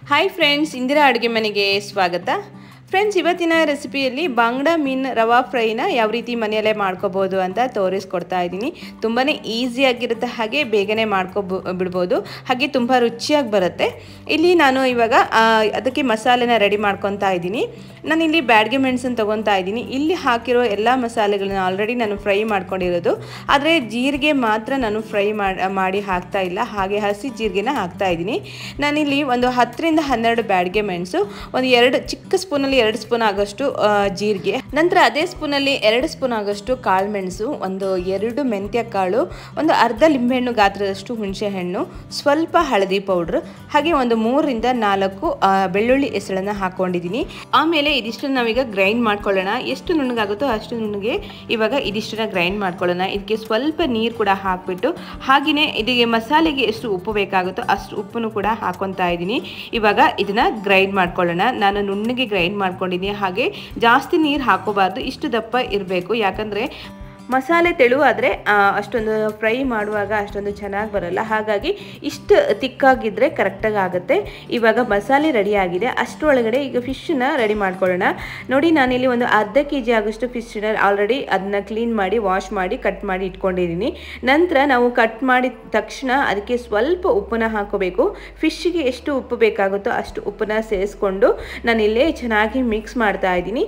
Hi friends, Indira ಅಡುಗೆ ಮನೆಗೆ ಸ್ವಾಗತ. ಫ್ರೆಂಡ್ಸ್, ಇವತ್ತಿನ ರೆಸಿಪಿಯಲ್ಲಿ ಬಾಂಗ್ಡಾ ಮೀನು ರವಾ ಫ್ರೈನ ಯಾವ ರೀತಿ ಮನೆಯಲ್ಲೇ ಮಾಡ್ಕೋಬೋದು ಅಂತ ತೋರಿಸ್ಕೊಡ್ತಾ ಇದ್ದೀನಿ. ತುಂಬಾ ಈಸಿಯಾಗಿರುತ್ತೆ, ಹಾಗೆ ಬೇಗನೆ ಬಿಡ್ಬೋದು, ಹಾಗೆ ತುಂಬ ರುಚಿಯಾಗಿ ಬರುತ್ತೆ. ಇಲ್ಲಿ ನಾನು ಇವಾಗ ಅದಕ್ಕೆ ಮಸಾಲೆನ ರೆಡಿ ಮಾಡ್ಕೊತಾ ಇದ್ದೀನಿ. ನಾನಿಲ್ಲಿ ಬ್ಯಾಡಗೆ ಮೆಣಸನ್ನು ತೊಗೊತಾ ಇದ್ದೀನಿ. ಇಲ್ಲಿ ಹಾಕಿರೋ ಎಲ್ಲ ಮಸಾಲೆಗಳನ್ನ ಆಲ್ರೆಡಿ ನಾನು ಫ್ರೈ ಮಾಡ್ಕೊಂಡಿರೋದು, ಆದರೆ ಜೀರಿಗೆ ಮಾತ್ರ ನಾನು ಫ್ರೈ ಮಾಡಿ ಹಾಕ್ತಾ ಇಲ್ಲ, ಹಾಗೆ ಹಸಿ ಜೀರಿಗೆನ ಹಾಕ್ತಾ ಇದ್ದೀನಿ. ನಾನಿಲ್ಲಿ ಒಂದು 10ರಿಂದ 12 ಬ್ಯಾಡಗೆ ಮೆಣಸು, ಒಂದು 2 ಚಿಕ್ಕ ಸ್ಪೂನಲ್ಲಿ 2 ಸ್ಪೂನ್ ಆಗೋಷ್ಟು ಜೀರಿಗೆ, ನಂತರ ಅದೇ ಸ್ಪೂನಲ್ಲಿ 2 ಸ್ಪೂನ್ ಆಗೋಷ್ಟು ಕಾಳು ಮೆಣಸು, ಒಂದು 2 ಮೆಂತ್ಯ ಕಾಳು, ಒಂದು ಅರ್ಧ ಲಿಂಬೆಹಣ್ಣು ಗಾತ್ರದಷ್ಟು ಹುಣಸೆ ಹಣ್ಣು, ಸ್ವಲ್ಪ ಹಳದಿ ಪೌಡ್ರ್, ಹಾಗೆ ಒಂದು 3ರಿಂದ 4 ಬೆಳ್ಳುಳ್ಳಿ ಎಸಳನ್ನು ಹಾಕೊಂಡಿದ್ದೀನಿ. ಆಮೇಲೆ ಇದಿಷ್ಟನ್ನು ನಾವೀಗ ಗ್ರೈಂಡ್ ಮಾಡ್ಕೊಳ್ಳೋಣ. ಎಷ್ಟು ನುಣ್ಣಗಾಗುತ್ತೋ ಅಷ್ಟು ನುಣ್ಣಗೆ ಇವಾಗ ಇದಿಷ್ಟನ್ನ ಗ್ರೈಂಡ್ ಮಾಡ್ಕೊಳ್ಳೋಣ. ಇದಕ್ಕೆ ಸ್ವಲ್ಪ ನೀರು ಕೂಡ ಹಾಕ್ಬಿಟ್ಟು, ಹಾಗೆಯೇ ಇದಕ್ಕೆ ಮಸಾಲೆಗೆ ಎಷ್ಟು ಉಪ್ಪು ಬೇಕಾಗುತ್ತೋ ಅಷ್ಟು ಉಪ್ಪನ್ನು ಕೂಡ ಹಾಕೊತಾ ಇದ್ದೀನಿ. ಇವಾಗ ಇದನ್ನ ಗ್ರೈಂಡ್ ಮಾಡ್ಕೊಳ್ಳೋಣ. ನಾನು ನುಣ್ಣಗೆ ಗ್ರೈಂಡ್ ಮಾಡ್ಕೊಂಡಿದ್ದೀನಿ. ಹಾಗೆ ಜಾಸ್ತಿ ನೀರು ಹಾಕೋಬಾರ್ದು, ಇಷ್ಟು ದಪ್ಪ ಇರಬೇಕು. ಯಾಕಂದರೆ ಮಸಾಲೆ ತೆಳುವಾದರೆ ಅಷ್ಟೊಂದು ಫ್ರೈ ಮಾಡುವಾಗ ಅಷ್ಟೊಂದು ಚೆನ್ನಾಗಿ ಬರಲ್ಲ. ಹಾಗಾಗಿ ಇಷ್ಟು ತಿಕ್ಕಾಗಿದ್ದರೆ ಕರೆಕ್ಟಾಗಿ ಆಗುತ್ತೆ. ಇವಾಗ ಮಸಾಲೆ ರೆಡಿ ಆಗಿದೆ. ಅಷ್ಟರೊಳಗಡೆ ಈಗ ಫಿಶನ್ನ ರೆಡಿ ಮಾಡ್ಕೊಳ್ಳೋಣ. ನೋಡಿ, ನಾನಿಲ್ಲಿ ಒಂದು ಅರ್ಧ kg ಆಗೋಷ್ಟು ಫಿಶನ್ನ ಆಲ್ರೆಡಿ ಅದನ್ನ ಕ್ಲೀನ್ ಮಾಡಿ ವಾಶ್ ಮಾಡಿ ಕಟ್ ಮಾಡಿ ಇಟ್ಕೊಂಡಿದ್ದೀನಿ. ನಂತರ ನಾವು ಕಟ್ ಮಾಡಿದ ತಕ್ಷಣ ಅದಕ್ಕೆ ಸ್ವಲ್ಪ ಉಪ್ಪನ್ನ ಹಾಕೋಬೇಕು. ಫಿಶ್ಗೆ ಎಷ್ಟು ಉಪ್ಪು ಬೇಕಾಗುತ್ತೋ ಅಷ್ಟು ಉಪ್ಪನ್ನ ಸೇರಿಸ್ಕೊಂಡು ನಾನಿಲ್ಲೇ ಚೆನ್ನಾಗಿ ಮಿಕ್ಸ್ ಮಾಡ್ತಾ ಇದ್ದೀನಿ.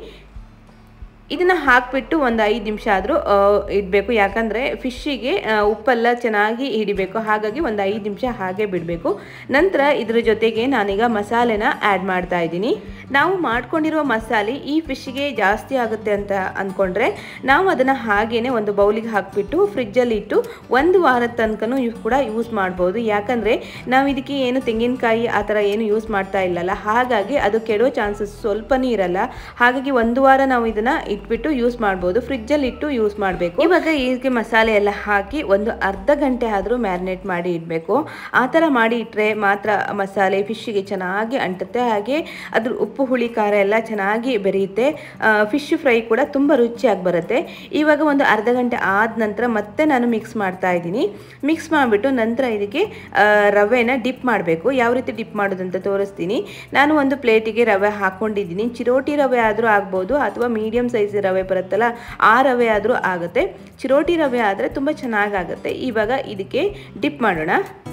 ಇದನ್ನು ಹಾಕಿಬಿಟ್ಟು ಒಂದು 5 ನಿಮಿಷ ಆದರೂ ಇಡಬೇಕು. ಯಾಕಂದರೆ ಫಿಶ್ಶಿಗೆ ಉಪ್ಪೆಲ್ಲ ಚೆನ್ನಾಗಿ ಹಿಡಿಬೇಕು. ಹಾಗಾಗಿ ಒಂದು 5 ನಿಮಿಷ ಹಾಗೆ ಬಿಡಬೇಕು. ನಂತರ ಇದ್ರ ಜೊತೆಗೆ ನಾನೀಗ ಮಸಾಲೆನ ಆ್ಯಡ್ ಮಾಡ್ತಾ ಇದ್ದೀನಿ. ನಾವು ಮಾಡ್ಕೊಂಡಿರೋ ಮಸಾಲೆ ಈ ಫಿಶ್ಶಿಗೆ ಜಾಸ್ತಿ ಆಗುತ್ತೆ ಅಂತ ಅಂದ್ಕೊಂಡ್ರೆ ನಾವು ಅದನ್ನು ಹಾಗೇ ಒಂದು ಬೌಲಿಗೆ ಹಾಕಿಬಿಟ್ಟು ಫ್ರಿಜ್ಜಲ್ಲಿ ಇಟ್ಟು 1 ವಾರದ ತನಕನೂ ಕೂಡ ಯೂಸ್ ಮಾಡ್ಬೋದು. ಯಾಕಂದರೆ ನಾವು ಇದಕ್ಕೆ ಏನು ತೆಂಗಿನಕಾಯಿ ಆ ಥರ ಏನು ಯೂಸ್ ಮಾಡ್ತಾ ಇಲ್ಲಲ್ಲ, ಹಾಗಾಗಿ ಅದು ಕೆಡೋ ಚಾನ್ಸಸ್ ಸ್ವಲ್ಪನೇ ಇರಲ್ಲ. ಹಾಗಾಗಿ 1 ವಾರ ನಾವು ಇದನ್ನು ಇಟ್ಬಿಟ್ಟು ಯೂಸ್ ಮಾಡ್ಬೋದು. ಫ್ರಿಜ್ಜಲ್ಲಿ ಇಟ್ಟು ಯೂಸ್ ಮಾಡಬೇಕು. ಇವಾಗ ಇದಕ್ಕೆ ಮಸಾಲೆ ಎಲ್ಲ ಹಾಕಿ ಒಂದು ಅರ್ಧ ಗಂಟೆ ಆದರೂ ಮ್ಯಾರಿನೇಟ್ ಮಾಡಿ ಇಡಬೇಕು. ಆ ಥರ ಮಾಡಿ ಇಟ್ಟರೆ ಮಾತ್ರ ಮಸಾಲೆ ಫಿಶ್ಶಿಗೆ ಚೆನ್ನಾಗಿ ಅಂಟುತ್ತೆ. ಹಾಗೆ ಅದ್ರ ಉಪ್ಪು ಹುಳಿ ಖಾರ ಎಲ್ಲ ಚೆನ್ನಾಗಿ ಬೆರೆಯುತ್ತೆ. ಫಿಶ್ ಫ್ರೈ ಕೂಡ ತುಂಬ ರುಚಿಯಾಗಿ ಬರುತ್ತೆ. ಇವಾಗ ಒಂದು ಅರ್ಧ ಗಂಟೆ ಆದ ನಂತರ ಮತ್ತೆ ನಾನು ಮಿಕ್ಸ್ ಮಾಡ್ತಾ ಇದ್ದೀನಿ. ಮಿಕ್ಸ್ ಮಾಡಿಬಿಟ್ಟು ನಂತರ ಇದಕ್ಕೆ ರವೆನ ಡಿಪ್ ಮಾಡಬೇಕು. ಯಾವ ರೀತಿ ಡಿಪ್ ಮಾಡೋದಂತ ತೋರಿಸ್ತೀನಿ. ನಾನು ಒಂದು ಪ್ಲೇಟಿಗೆ ರವೆ ಹಾಕ್ಕೊಂಡಿದ್ದೀನಿ. ಚಿರೋಟಿ ರವೆ ಆದರೂ ಆಗ್ಬೋದು, ಅಥವಾ ಮೀಡಿಯಮ್ ಸೈಜ್ ರವೆ ಬರುತ್ತಲ್ಲ ಆ ರವೆ ಆದರೂ ಆಗುತ್ತೆ. ಚಿರೋಟಿ ರವೆ ಆದರೆ ತುಂಬ ಚೆನ್ನಾಗಾಗುತ್ತೆ. ಇವಾಗ ಇದಕ್ಕೆ ಡಿಪ್ ಮಾಡೋಣ.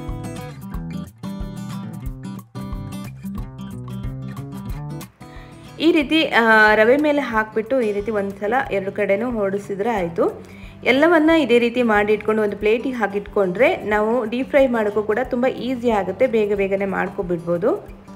ಈ ರೀತಿ ರವೆ ಮೇಲೆ ಹಾಕಿಬಿಟ್ಟು ಈ ರೀತಿ ಒಂದ್ಸಲ 2 ಕಡೆನೂ ಹೊಡಿಸಿದ್ರೆ ಆಯಿತು. ಎಲ್ಲವನ್ನ ಇದೇ ರೀತಿ ಮಾಡಿ ಇಟ್ಕೊಂಡು ಒಂದು ಪ್ಲೇಟಿಗೆ ಹಾಕಿಟ್ಕೊಂಡ್ರೆ ನಾವು ಡೀಪ್ ಫ್ರೈ ಮಾಡೋಕ್ಕೂ ಕೂಡ ತುಂಬ ಈಸಿ ಆಗುತ್ತೆ. ಬೇಗನೆ ಮಾಡ್ಕೊಬಿಡ್ಬೋದು.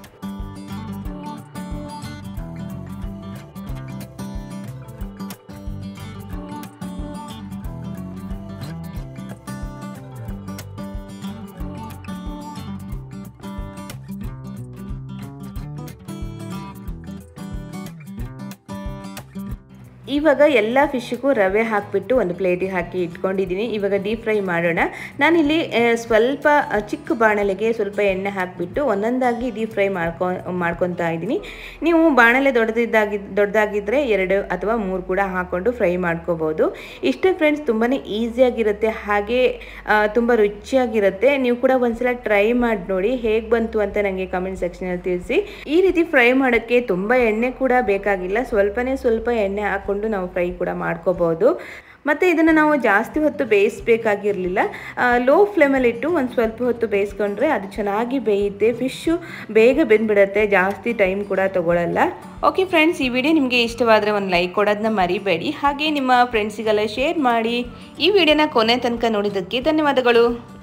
ಇವಾಗ ಎಲ್ಲ ಫಿಶ್ಗೂ ರವೆ ಹಾಕಿಬಿಟ್ಟು ಒಂದು ಪ್ಲೇಟಿಗೆ ಹಾಕಿ ಇಟ್ಕೊಂಡಿದ್ದೀನಿ. ಇವಾಗ ಡೀಪ್ ಫ್ರೈ ಮಾಡೋಣ. ನಾನಿಲ್ಲಿ ಸ್ವಲ್ಪ ಚಿಕ್ಕ ಬಾಣಲೆಗೆ ಸ್ವಲ್ಪ ಎಣ್ಣೆ ಹಾಕಿಬಿಟ್ಟು ಒಂದೊಂದಾಗಿ ಡೀಪ್ ಫ್ರೈ ಮಾಡ್ಕೊತಾ ಇದ್ದೀನಿ. ನೀವು ಬಾಣಲೆ ದೊಡ್ಡದಾಗಿದ್ದರೆ 2 ಅಥವಾ 3 ಕೂಡ ಹಾಕ್ಕೊಂಡು ಫ್ರೈ ಮಾಡ್ಕೋಬೋದು. ಇಷ್ಟೇ ಫ್ರೆಂಡ್ಸ್, ತುಂಬಾ ಈಸಿಯಾಗಿರುತ್ತೆ, ಹಾಗೆ ತುಂಬ ರುಚಿಯಾಗಿರುತ್ತೆ. ನೀವು ಕೂಡ ಒಂದ್ಸಲ ಟ್ರೈ ಮಾಡಿ ನೋಡಿ, ಹೇಗೆ ಬಂತು ಅಂತ ನನಗೆ ಕಮೆಂಟ್ ಸೆಕ್ಷನಲ್ಲಿ ತಿಳಿಸಿ. ಈ ರೀತಿ ಫ್ರೈ ಮಾಡೋಕ್ಕೆ ತುಂಬ ಎಣ್ಣೆ ಕೂಡ ಬೇಕಾಗಿಲ್ಲ. ಸ್ವಲ್ಪ ಎಣ್ಣೆ ಹಾಕ್ಕೊಂಡು ನಾವು ಫ್ರೈ ಕೂಡ ಮಾಡ್ಕೋಬಹುದು. ಮತ್ತು ಇದನ್ನು ನಾವು ಜಾಸ್ತಿ ಹೊತ್ತು ಬೇಯಿಸಬೇಕಾಗಿರಲಿಲ್ಲ. ಲೋ ಫ್ಲೇಮಲ್ಲಿ ಇಟ್ಟು ಒಂದು ಸ್ವಲ್ಪ ಹೊತ್ತು ಬೇಯಿಸ್ಕೊಂಡ್ರೆ ಅದು ಚೆನ್ನಾಗಿ ಬೇಯುತ್ತೆ. ಫಿಶ್ಶು ಬೇಗ ಬೆಂದ್ಬಿಡುತ್ತೆ, ಜಾಸ್ತಿ ಟೈಮ್ ಕೂಡ ತಗೊಳ್ಳಲ್ಲ. ಓಕೆ ಫ್ರೆಂಡ್ಸ್, ಈ ವಿಡಿಯೋ ನಿಮಗೆ ಇಷ್ಟವಾದರೆ ಒಂದು ಲೈಕ್ ಕೊಡೋದನ್ನ ಮರಿಬೇಡಿ. ಹಾಗೆ ನಿಮ್ಮ ಫ್ರೆಂಡ್ಸಿಗೆಲ್ಲ ಶೇರ್ ಮಾಡಿ. ಈ ವಿಡಿಯೋನ ಕೊನೆ ತನಕ ನೋಡಿದ್ದಕ್ಕೆ ಧನ್ಯವಾದಗಳು.